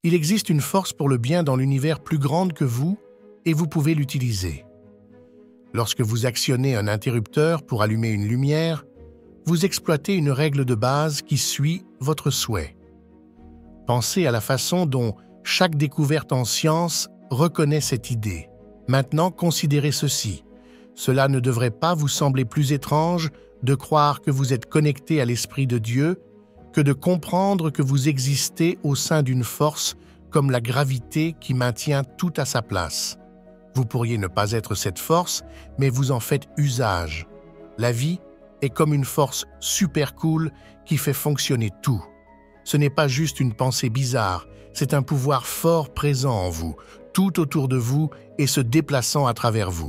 Il existe une force pour le bien dans l'univers plus grande que vous et vous pouvez l'utiliser. Lorsque vous actionnez un interrupteur pour allumer une lumière, vous exploitez une règle de base qui suit votre souhait. Pensez à la façon dont chaque découverte en science reconnaît cette idée. Maintenant, considérez ceci. Cela ne devrait pas vous sembler plus étrange de croire que vous êtes connecté à l'Esprit de Dieu que de comprendre que vous existez au sein d'une force comme la gravité qui maintient tout à sa place. Vous pourriez ne pas être cette force, mais vous en faites usage. La vie est comme une force super cool qui fait fonctionner tout. Ce n'est pas juste une pensée bizarre, c'est un pouvoir fort présent en vous, tout autour de vous et se déplaçant à travers vous.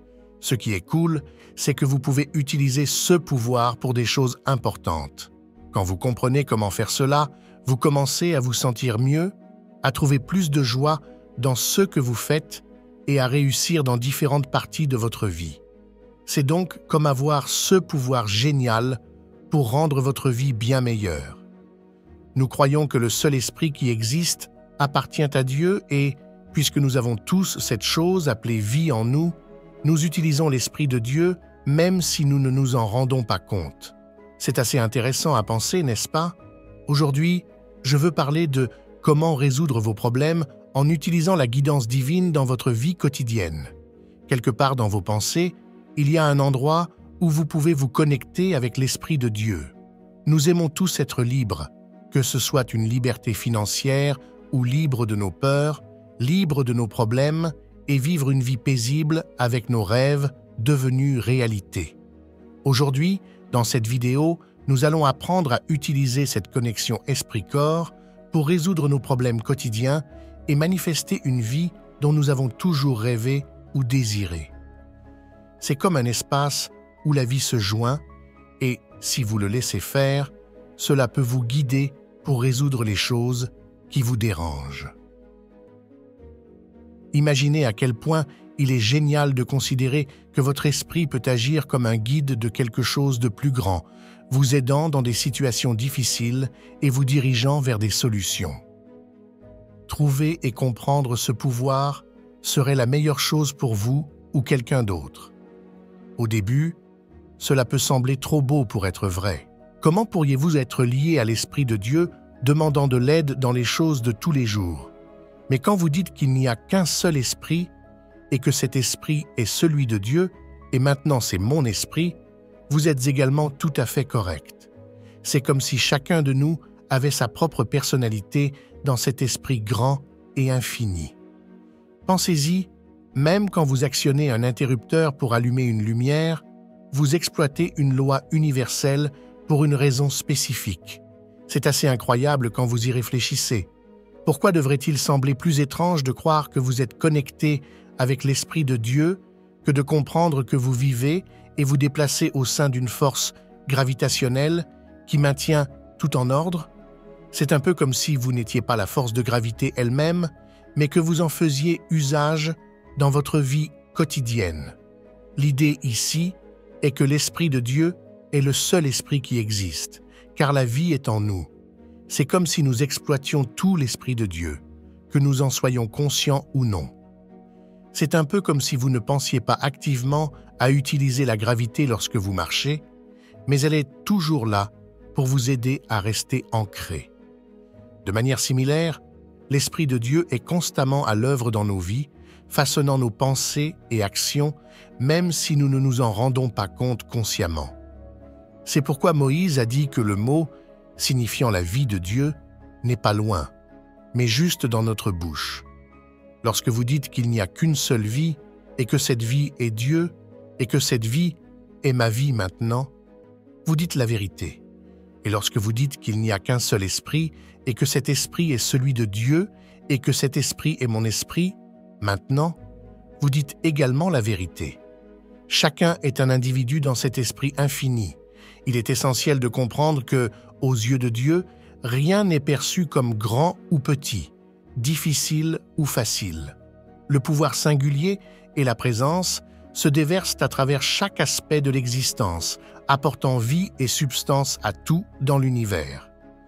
Ce qui est cool, c'est que vous pouvez utiliser ce pouvoir pour des choses importantes. Quand vous comprenez comment faire cela, vous commencez à vous sentir mieux, à trouver plus de joie dans ce que vous faites et à réussir dans différentes parties de votre vie. C'est donc comme avoir ce pouvoir génial pour rendre votre vie bien meilleure. Nous croyons que le seul esprit qui existe appartient à Dieu et, puisque nous avons tous cette chose appelée vie en nous, nous utilisons l'Esprit de Dieu même si nous ne nous en rendons pas compte. C'est assez intéressant à penser, n'est-ce pas? Aujourd'hui, je veux parler de comment résoudre vos problèmes en utilisant la guidance divine dans votre vie quotidienne. Quelque part dans vos pensées, il y a un endroit où vous pouvez vous connecter avec l'Esprit de Dieu. Nous aimons tous être libres, que ce soit une liberté financière ou libre de nos peurs, libre de nos problèmes et vivre une vie paisible avec nos rêves devenus réalité. Aujourd'hui, dans cette vidéo, nous allons apprendre à utiliser cette connexion esprit-corps pour résoudre nos problèmes quotidiens et manifester une vie dont nous avons toujours rêvé ou désiré. C'est comme un espace où la vie se joint et, si vous le laissez faire, cela peut vous guider pour résoudre les choses qui vous dérangent. Imaginez à quel point il est génial de considérer que votre esprit peut agir comme un guide de quelque chose de plus grand, vous aidant dans des situations difficiles et vous dirigeant vers des solutions. Trouver et comprendre ce pouvoir serait la meilleure chose pour vous ou quelqu'un d'autre. Au début, cela peut sembler trop beau pour être vrai. Comment pourriez-vous être lié à l'Esprit de Dieu demandant de l'aide dans les choses de tous les jours? Mais quand vous dites qu'il n'y a qu'un seul esprit et que cet esprit est celui de Dieu, et maintenant c'est mon esprit, vous êtes également tout à fait correct. C'est comme si chacun de nous avait sa propre personnalité dans cet esprit grand et infini. Pensez-y, même quand vous actionnez un interrupteur pour allumer une lumière, vous exploitez une loi universelle pour une raison spécifique. C'est assez incroyable quand vous y réfléchissez. Pourquoi devrait-il sembler plus étrange de croire que vous êtes connecté avec l'Esprit de Dieu que de comprendre que vous vivez et vous déplacez au sein d'une force gravitationnelle qui maintient tout en ordre? C'est un peu comme si vous n'étiez pas la force de gravité elle-même, mais que vous en faisiez usage dans votre vie quotidienne. L'idée ici est que l'Esprit de Dieu est le seul esprit qui existe, car la vie est en nous. C'est comme si nous exploitions tout l'Esprit de Dieu, que nous en soyons conscients ou non. C'est un peu comme si vous ne pensiez pas activement à utiliser la gravité lorsque vous marchez, mais elle est toujours là pour vous aider à rester ancré. De manière similaire, l'Esprit de Dieu est constamment à l'œuvre dans nos vies, façonnant nos pensées et actions, même si nous ne nous en rendons pas compte consciemment. C'est pourquoi Moïse a dit que le mot, signifiant la vie de Dieu, n'est pas loin, mais juste dans notre bouche. Lorsque vous dites qu'il n'y a qu'une seule vie, et que cette vie est Dieu, et que cette vie est ma vie maintenant, vous dites la vérité. Et lorsque vous dites qu'il n'y a qu'un seul esprit, et que cet esprit est celui de Dieu, et que cet esprit est mon esprit, maintenant, vous dites également la vérité. Chacun est un individu dans cet esprit infini. Il est essentiel de comprendre que, aux yeux de Dieu, rien n'est perçu comme grand ou petit, difficile ou facile. Le pouvoir singulier et la présence se déversent à travers chaque aspect de l'existence, apportant vie et substance à tout dans l'univers.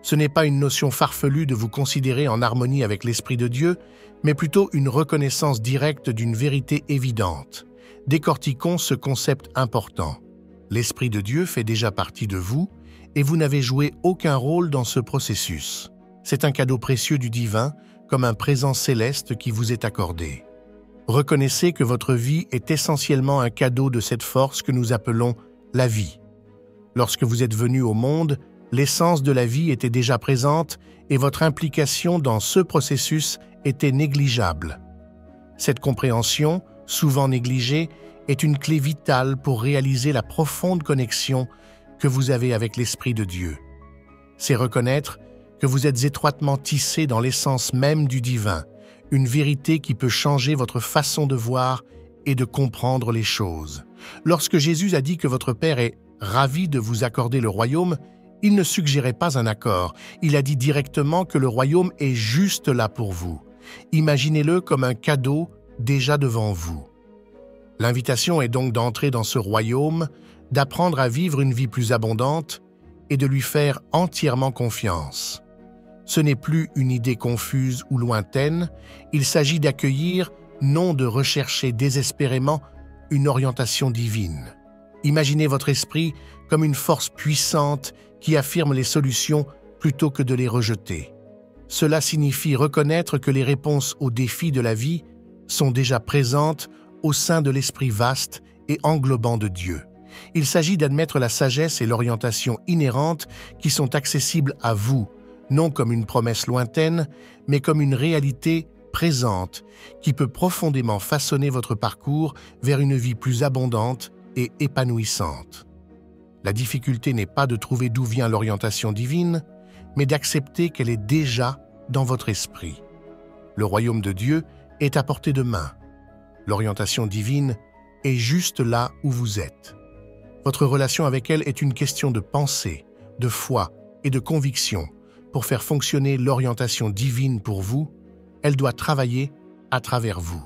Ce n'est pas une notion farfelue de vous considérer en harmonie avec l'Esprit de Dieu, mais plutôt une reconnaissance directe d'une vérité évidente. Décortiquons ce concept important. L'Esprit de Dieu fait déjà partie de vous et vous n'avez joué aucun rôle dans ce processus. C'est un cadeau précieux du divin, comme un présent céleste qui vous est accordé. Reconnaissez que votre vie est essentiellement un cadeau de cette force que nous appelons la vie. Lorsque vous êtes venu au monde, l'essence de la vie était déjà présente et votre implication dans ce processus était négligeable. Cette compréhension, souvent négligée, est une clé vitale pour réaliser la profonde connexion que vous avez avec l'Esprit de Dieu. C'est reconnaître que vous êtes étroitement tissé dans l'essence même du divin, une vérité qui peut changer votre façon de voir et de comprendre les choses. Lorsque Jésus a dit que votre Père est ravi de vous accorder le royaume, il ne suggérait pas un accord. Il a dit directement que le royaume est juste là pour vous. Imaginez-le comme un cadeau déjà devant vous. L'invitation est donc d'entrer dans ce royaume, d'apprendre à vivre une vie plus abondante et de lui faire entièrement confiance. Ce n'est plus une idée confuse ou lointaine, il s'agit d'accueillir, non de rechercher désespérément, une orientation divine. Imaginez votre esprit comme une force puissante qui affirme les solutions plutôt que de les rejeter. Cela signifie reconnaître que les réponses aux défis de la vie sont déjà présentes au sein de l'esprit vaste et englobant de Dieu. Il s'agit d'admettre la sagesse et l'orientation inhérentes qui sont accessibles à vous, non comme une promesse lointaine, mais comme une réalité présente qui peut profondément façonner votre parcours vers une vie plus abondante et épanouissante. La difficulté n'est pas de trouver d'où vient l'orientation divine, mais d'accepter qu'elle est déjà dans votre esprit. Le royaume de Dieu est à portée de main. L'orientation divine est juste là où vous êtes. Votre relation avec elle est une question de pensée, de foi et de conviction. Pour faire fonctionner l'orientation divine pour vous, elle doit travailler à travers vous.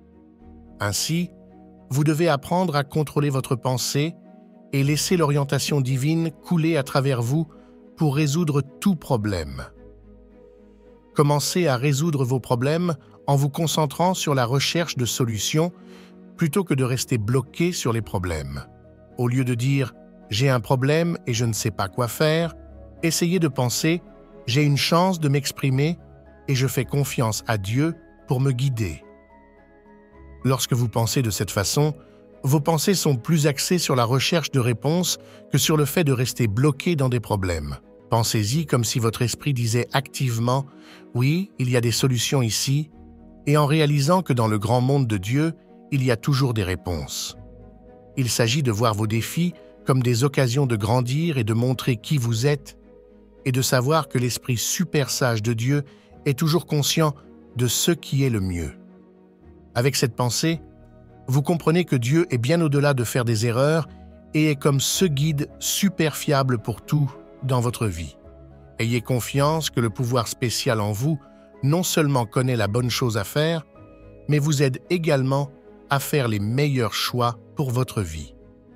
Ainsi, vous devez apprendre à contrôler votre pensée et laisser l'orientation divine couler à travers vous pour résoudre tout problème. Commencez à résoudre vos problèmes en vous concentrant sur la recherche de solutions plutôt que de rester bloqué sur les problèmes. Au lieu de dire « j'ai un problème et je ne sais pas quoi faire », essayez de penser « j'ai une chance de m'exprimer et je fais confiance à Dieu pour me guider ». Lorsque vous pensez de cette façon, vos pensées sont plus axées sur la recherche de réponses que sur le fait de rester bloqué dans des problèmes. Pensez-y comme si votre esprit disait activement « oui, il y a des solutions ici », et en réalisant que dans le grand monde de Dieu, il y a toujours des réponses. Il s'agit de voir vos défis comme des occasions de grandir et de montrer qui vous êtes, et de savoir que l'esprit super sage de Dieu est toujours conscient de ce qui est le mieux. Avec cette pensée, vous comprenez que Dieu est bien au-delà de faire des erreurs et est comme ce guide super fiable pour tout dans votre vie. Ayez confiance que le pouvoir spécial en vous non seulement connaît la bonne chose à faire, mais vous aide également à faire les meilleurs choix pour votre vie.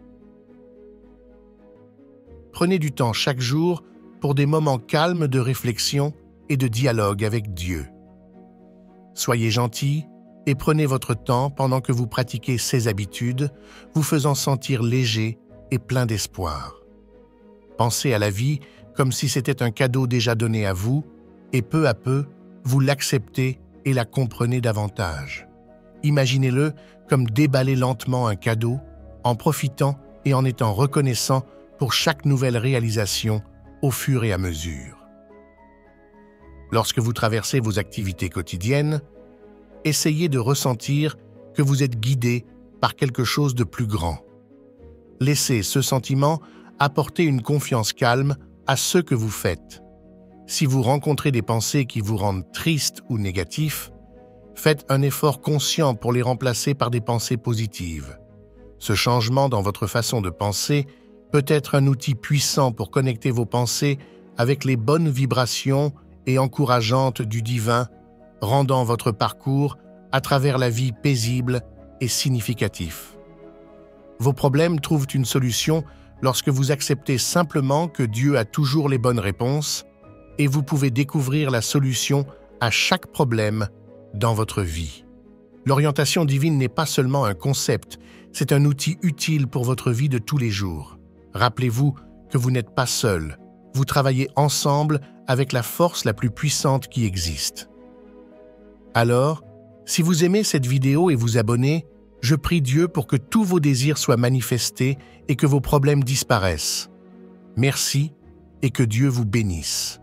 Prenez du temps chaque jour pour des moments calmes de réflexion et de dialogue avec Dieu. Soyez gentil et prenez votre temps pendant que vous pratiquez ces habitudes, vous faisant sentir léger et plein d'espoir. Pensez à la vie comme si c'était un cadeau déjà donné à vous, et peu à peu, vous l'acceptez et la comprenez davantage. Imaginez-le comme déballer lentement un cadeau, en profitant et en étant reconnaissant pour chaque nouvelle réalisation au fur et à mesure. Lorsque vous traversez vos activités quotidiennes, essayez de ressentir que vous êtes guidé par quelque chose de plus grand. Laissez ce sentiment apporter une confiance calme à ce que vous faites. Si vous rencontrez des pensées qui vous rendent triste ou négatif, faites un effort conscient pour les remplacer par des pensées positives. Ce changement dans votre façon de penser peut être un outil puissant pour connecter vos pensées avec les bonnes vibrations et encourageantes du divin, rendant votre parcours à travers la vie paisible et significatif. Vos problèmes trouvent une solution lorsque vous acceptez simplement que Dieu a toujours les bonnes réponses et vous pouvez découvrir la solution à chaque problème dans votre vie. L'orientation divine n'est pas seulement un concept, c'est un outil utile pour votre vie de tous les jours. Rappelez-vous que vous n'êtes pas seul, vous travaillez ensemble avec la force la plus puissante qui existe. Alors, si vous aimez cette vidéo et vous abonnez, je prie Dieu pour que tous vos désirs soient manifestés et que vos problèmes disparaissent. Merci et que Dieu vous bénisse.